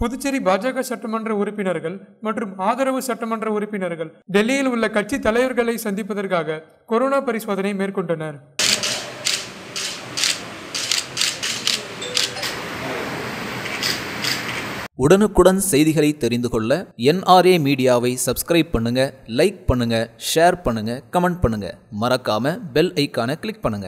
புதுச்சேரி பாஜக சட்டமன்ற உறுப்பினர்கள் மற்றும் ஆதரவு சட்டமன்ற உறுப்பினர்கள் டெல்லியில் உள்ள கட்சி தலைவர்களை சந்திப்பதற்காக கொரோனா பரிசோதனை மேற்கொண்டனர். உடனுக்குடன் செய்திகளை தெரிந்து கொள்ள NRA மீடியாவை சப்ஸ்கிரைப் பண்ணுங்க, லைக் பண்ணுங்க, ஷேர் பண்ணுங்க, கமெண்ட் பண்ணுங்க. மறக்காம பெல் ஐகானை கிளிக் பண்ணுங்க.